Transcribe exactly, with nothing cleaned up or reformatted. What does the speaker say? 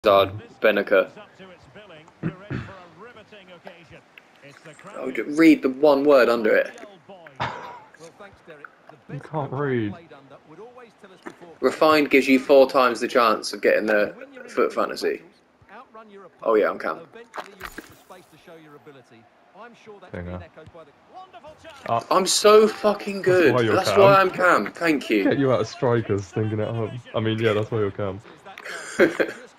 Benaker. I would read the one word under it. You can't read. Refined gives you four times the chance of getting the foot fantasy. Oh yeah, I'm Cam. Uh, I'm so fucking good. That's why you're That's Cam. why I'm Cam. Thank you. Get you out of strikers thinking at home. I mean, yeah, that's why you're Cam.